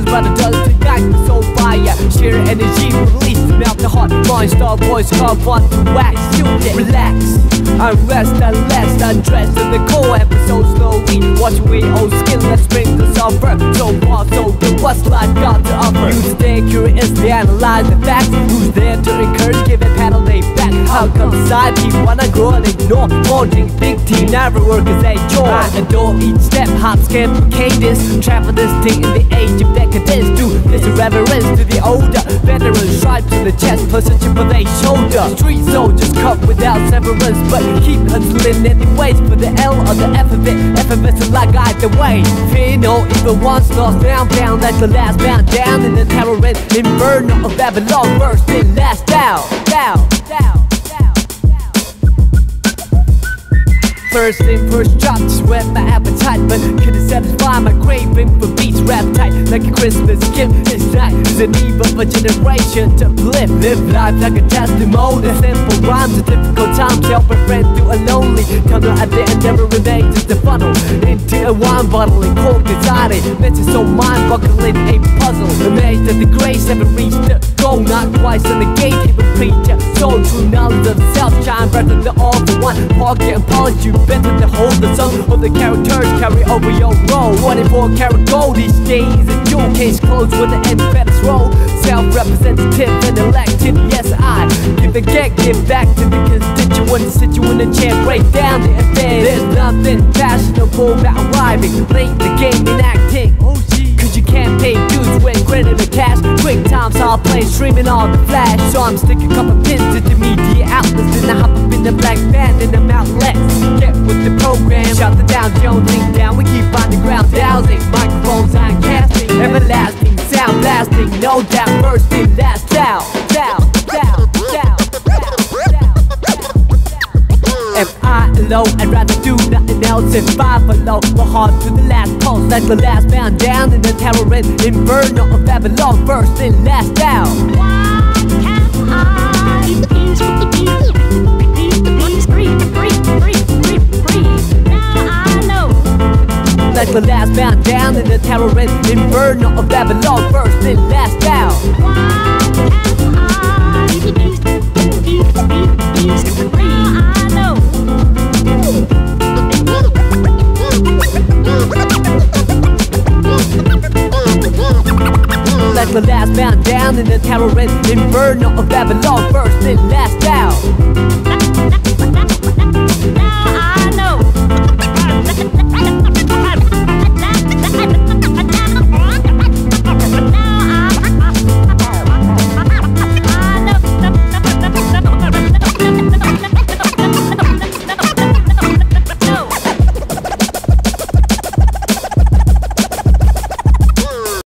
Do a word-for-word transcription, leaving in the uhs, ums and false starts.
feelings by the dust tonight with soul fire. Sheer energy release to melt the heart. Mind star voice come on to wax. You get relax. I rest, I last, undressed in the core episode slowly. Watch away old skin, let's bring the suffer. So far, so good, what's life got to offer? You stay curiously analyze the facts. Who's there to encourage, give it paddle they back? How come side people wanna grow and ignore? Forging big team, never work as a chore. I adore each step, hop, skip, cadence. Travel this thing in the age of decadence. Do this reverence to the older veterans. Stripes on the chest, plus a chip on their shoulder. Street soldiers cut without severance, but keep hustling anyways for the L or the F of it. F of it's like either way. Fear no evil once lost down, down like the last bound down in the terror and inferno of Babylon. First in, last down, down, down. First in, first drop, just whet my appetite, but couldn't satisfy my craving for beats wrapped tight like a Christmas gift. This night is a need of a generation to uplift. Live life like a testimony. Simple rhymes, a difficult times, help a friend through a lonely tunnel. At the end never remains just a funnel into a wine bottle and cold inside it. Mental so mind-boggling, a puzzle. Amazed that the grace haven't reached the goal, not twice on the gate, even preacher. So true knowledge of self, shine brighter than the all for one. Pocket and polish you better to hold the sum of the characters carry over your role. twenty-four karat gold these days, a jewel case closed with an embedded roll. Self-representative and elected, yes I give and get, give back to the constituents. Sit you in a chair, break down the affair. There's nothing fashionable about rhyming, playing the game and acting. Cause you can't pay dues with credit or cash. Quick times I'll play, streaming on the flash. So I'm sticking a couple pins into media outlets. Then I hop up in the black band and I'm outlets. Get with the program, shut the down, jonesing down. We keep on the ground, dowsing. Microphones on casting, everlasting sound blasting. No doubt, first in, last down, down, down, down, down, down. Am I alone? I'd rather do nothing else than five below. My heart to the last pulse, like the last man down in the terror and inferno of Babylon. First in, last down. Why can't I be the peace with the peace? Peace, the peace, breathe, breathe, breathe, breathe, breathe. Now I know. Like the last man down in the terror and inferno of Babylon. First in, last down. Why can't I be the peace, peace, peace, peace, breathe? Now I know. Like the last man down in the terror and inferno of Babylon. First in, last down.